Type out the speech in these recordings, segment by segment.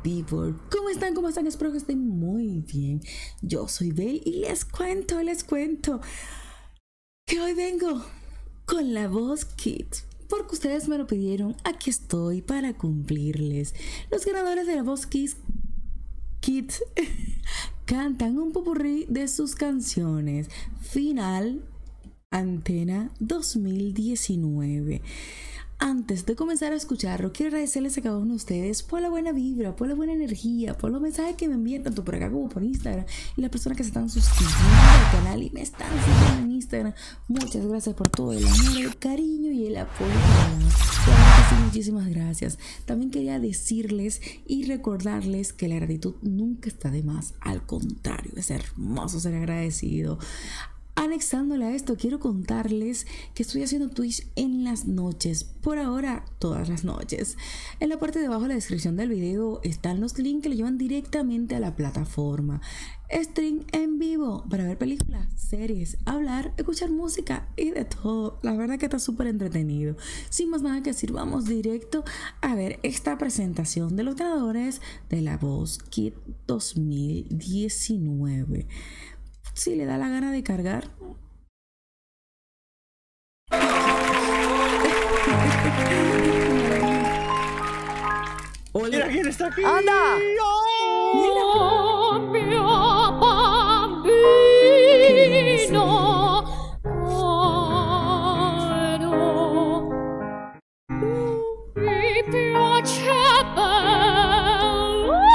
people. ¿Cómo están? ¿Cómo están? Espero que estén muy bien. Yo soy Bel y les cuento que hoy vengo con La Voz Kids, porque ustedes me lo pidieron. Aquí estoy para cumplirles. Los ganadores de La Voz Kids cantan un popurrí de sus canciones Final, Antena 2019. Antes de comenzar a escucharlo, quiero agradecerles a cada uno de ustedes por la buena vibra, por la buena energía, por los mensajes que me envían tanto por acá como por Instagram, y las personas que se están suscribiendo al canal y me están siguiendo en Instagram. Muchas gracias por todo el amor, el cariño y el apoyo. Sí, muchísimas gracias. También quería decirles y recordarles que la gratitud nunca está de más. Al contrario, es hermoso ser agradecido. Anexándole a esto, quiero contarles que estoy haciendo Twitch en las noches, por ahora todas las noches. En la parte de abajo de la descripción del video están los links que le llevan directamente a la plataforma. Stream en vivo para ver películas, series, hablar, escuchar música y de todo. La verdad que está súper entretenido. Sin más nada que decir, vamos directo a ver esta presentación de los ganadores de La Voz Kids 2019. Si le da la gana de cargar. Hola. Mira quién está aquí. ¡Anda! Oh, mio bambino caro, mi piace bello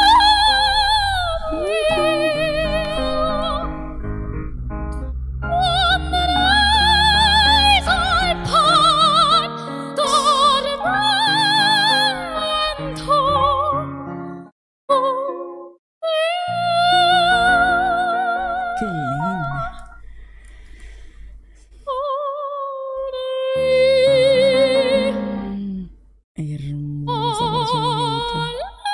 Qué linda. Hermosa canción.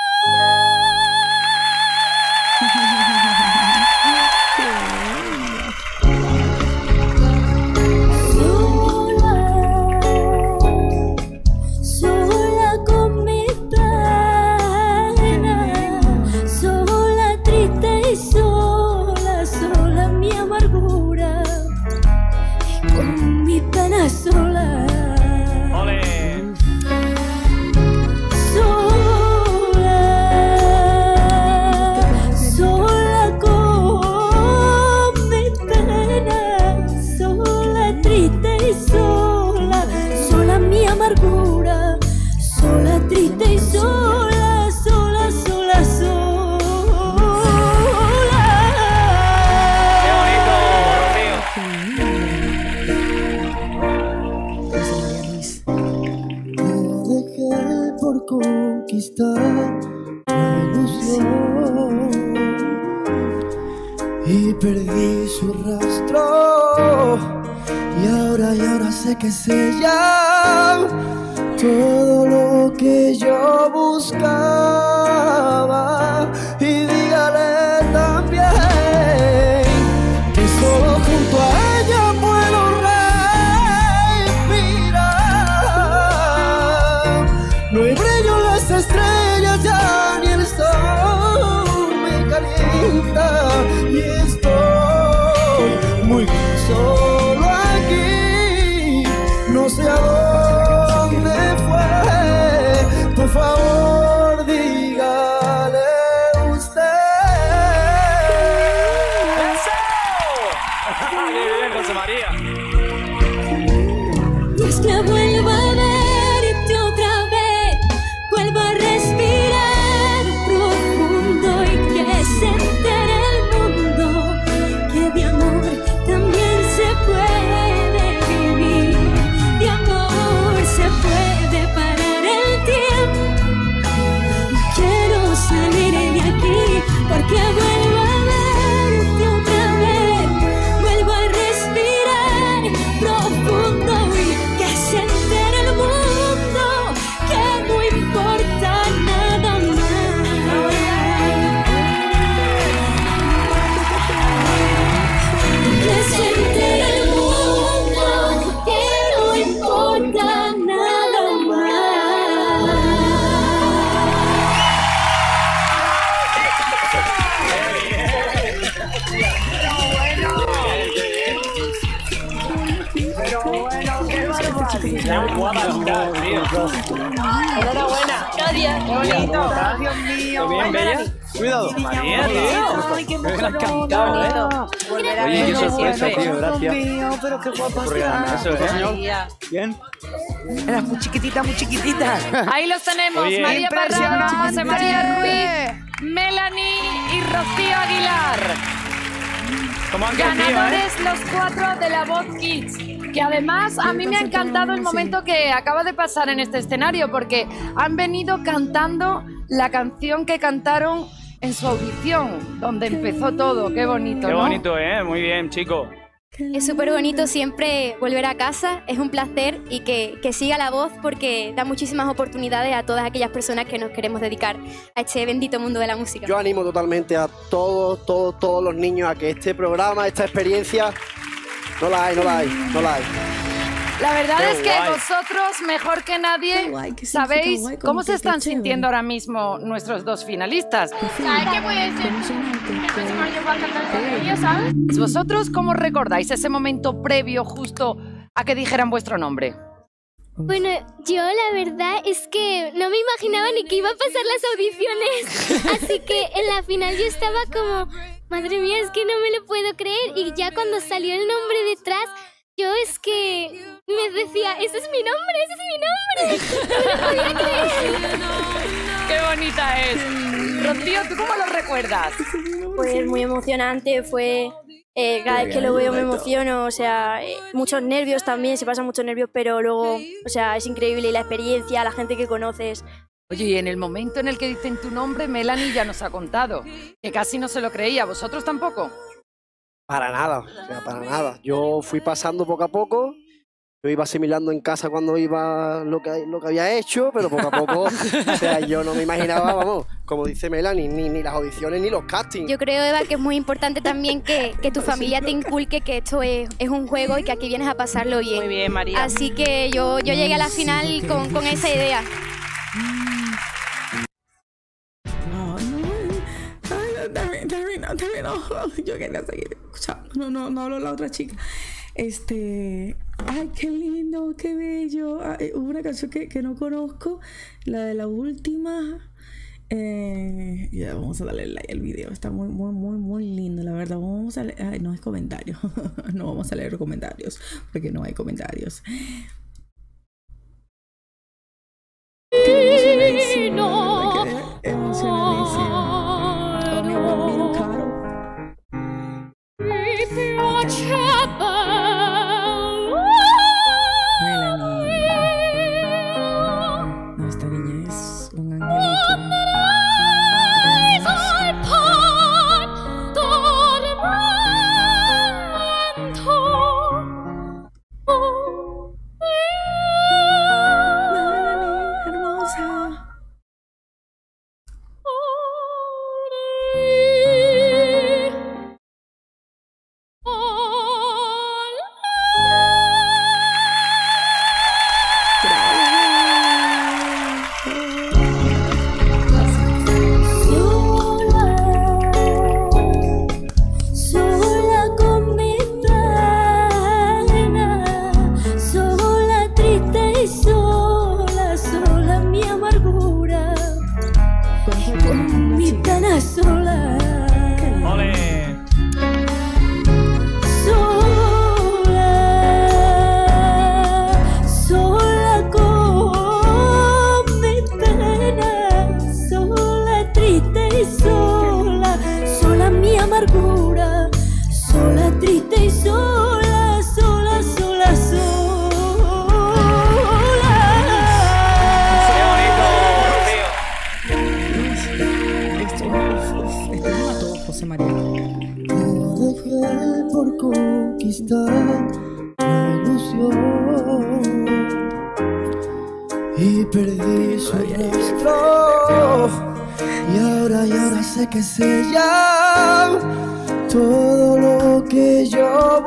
sola con mi pena, sola triste y sola mi amargura, y con mi pena sola. Sola con mi pena, sola triste y sola mi amargura, sola triste y sola. ¡Qué bonito, Romeo! Te dejé por conquistar la ilusión y perdí su rastro. Y ahora sé que es ella todo lo que yo buscaba. Y dígale también que solo junto a ella puedo respirar. No hay brillo en las estrellas, ya ni el sol me calienta. Y estoy muy solo aquí, no sé a dónde fue. Por favor, dígale usted. ¡Eso! ¡Qué bien, José María! Y es que vuelvo a verte otra vez, vuelvo a respirar profundo y que se entere el mundo que de amor también se puede vivir, de amor se puede parar el tiempo. Qué guapa estás, tío. Enhorabuena. Gracias. Qué bonito. Dios mío. ¿Qué bien, Bella? Cuidado. María, tío. Ay, qué Me has mujerón. cantado, ¿eh? Volverá Oye, qué sorpresa, siempre. tío. Gracias. Dios mío, pero qué guapa Por regalarme está. eso, ¿eh? María. Bien. Eras muy chiquitita, muy chiquitita. Ahí los tenemos, Oye. María Parrado, José Impresionante. María Ruiz, Melanie y Rocío Aguilar. ¿Cómo han crecido, Ganadores los 4 de la Voz Kids. Que además a mí me ha encantado el momento que acaba de pasar en este escenario porque han venido cantando la canción que cantaron en su audición, donde empezó todo. Qué bonito, Qué ¿no? bonito, ¿eh? Muy bien, chicos. Es súper bonito siempre volver a casa, es un placer y que siga la voz porque da muchísimas oportunidades a todas aquellas personas que nos queremos dedicar a este bendito mundo de la música. Yo animo totalmente a todos los niños a que este programa, esta experiencia, no la hay. La verdad Qué es que guay. vosotros, mejor que nadie, Qué guay, qué sabéis significa guay, cómo como se que están qué chévere. sintiendo ahora mismo nuestros dos finalistas. ¿Sabes qué puede ser? ¿Sabes? ¿Vosotros cómo recordáis ese momento previo justo a que dijeran vuestro nombre? Bueno, yo la verdad es que no me imaginaba ni que iba a pasar las audiciones. Así que en la final yo estaba como, madre mía, es que no me lo puedo creer. Y ya cuando salió el nombre detrás, yo es que me decía, ese es mi nombre, ese es mi nombre. No me lo podía creer. ¡Qué bonita es! Rocío, ¿tú cómo lo recuerdas? Pues muy emocionante, fue... cada vez que lo veo me emociono, o sea, muchos nervios también, se pasan muchos nervios, pero luego, o sea, es increíble y la experiencia, la gente que conoces. Oye, y en el momento en el que dicen tu nombre, Melanie ya nos ha contado que casi no se lo creía. ¿Vosotros tampoco? Para nada, o sea, para nada. Yo fui pasando poco a poco. Yo iba asimilando en casa cuando iba lo que había hecho, pero poco a poco, o sea, yo no me imaginaba, vamos, como dice Melanie, ni las audiciones ni los castings. Yo creo, Eva, que es muy importante también que tu familia te inculque que esto es un juego y que aquí vienes a pasarlo bien. Muy bien, María. Así que yo llegué a la final con esa idea. No. Ay, termino. Yo quería seguir escuchando. No habló la otra chica. Ay, qué lindo, qué bello. Ay, hubo una canción que no conozco, la de la última. Ya vamos a darle like al video. Está muy lindo, la verdad. Vamos a leer. Ay, no es comentario. No vamos a leer comentarios porque no hay comentarios. Qué emocionadísimo. Qué emocionadísimo. Oh, mi bambino caro. Melanie. No, esta niña es un angelito. Melanie, hermosa. Sola con mi pena, sola triste y sola mi amargura, con mi pena sola. ¡Ole! Sola con mi pena, sola triste y sola mi amargura, sola triste y sola. ¡Qué bonito, Rocío! Esto me mató, José María. Todo fue por conquistar la ilusión y perdí su rastro. Y ahora sé que es ella todo lo que yo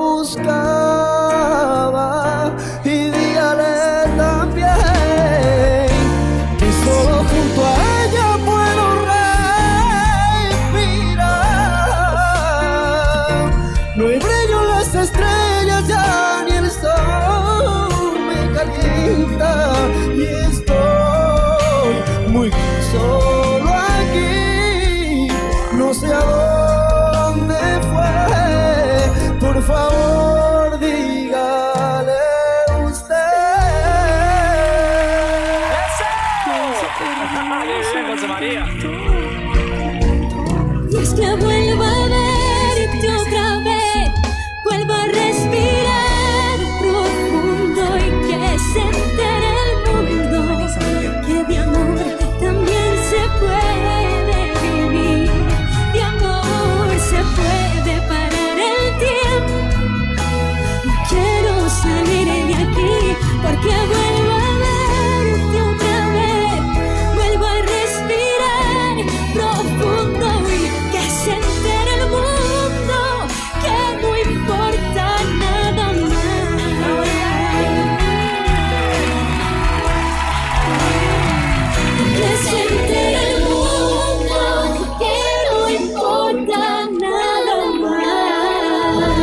buscaba. Y dígale también que solo junto a ella puedo respirar. No hay brillo en las estrellas, ya ni el sol me calienta. favor, dígale usted. ¡Qué bien, José María! Y es que vuelvo a verte otra vez, vuelvo a respirar profundo y que se entere el mundo que de amor también se puede vivir, de amor se puede parar el tiempo. No quiero salir de aquí porque vuelvo a verte otra vez, vuelvo a respirar profundo y que se entere el mundo que no importa nada más. Que se entere el mundo que no importa nada más.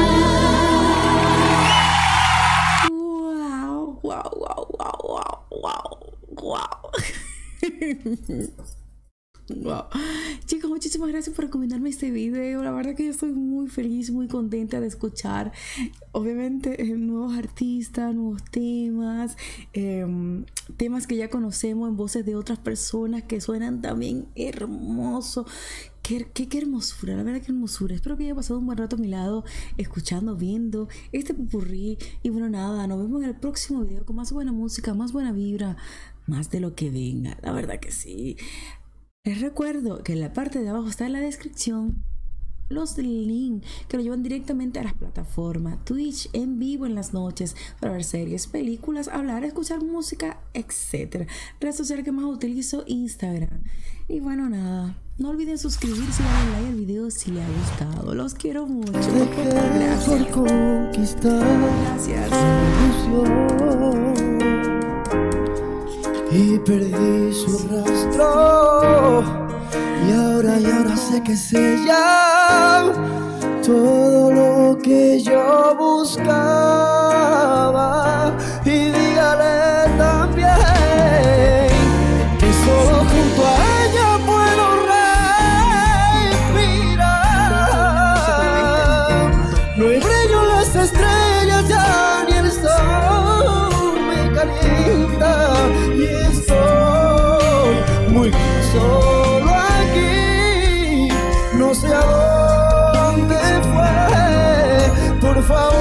Wow, wow, wow, wow, wow, wow, wow. Wow. Chicos, muchísimas gracias por recomendarme este video. La verdad que yo estoy muy feliz, muy contenta de escuchar, obviamente, nuevos artistas, nuevos temas, temas que ya conocemos en voces de otras personas que suenan también hermoso. Qué hermosura, la verdad que hermosura. Espero que haya pasado un buen rato a mi lado, escuchando, viendo este popurrí. Y bueno, nada, nos vemos en el próximo video con más buena música, más buena vibra, más de lo que venga. La verdad que sí. Les recuerdo que en la parte de abajo está en la descripción los links que lo llevan directamente a las plataformas Twitch en vivo en las noches para ver series, películas, hablar, escuchar música, etc. Red social que más utilizo, Instagram. Y bueno, nada, no olviden suscribirse y darle like al video si les ha gustado. Los quiero mucho. Gracias. Por conquistar Gracias. ilusión y perdí su rastro y ahora sé que es ella todo lo que yo buscaba. Y dígale también que solo junto a ella puedo respirar. No hay brillo en las estrellas ya ni el sol me calienta y estoy muy solo aquí. No sé a dónde fue, por favor.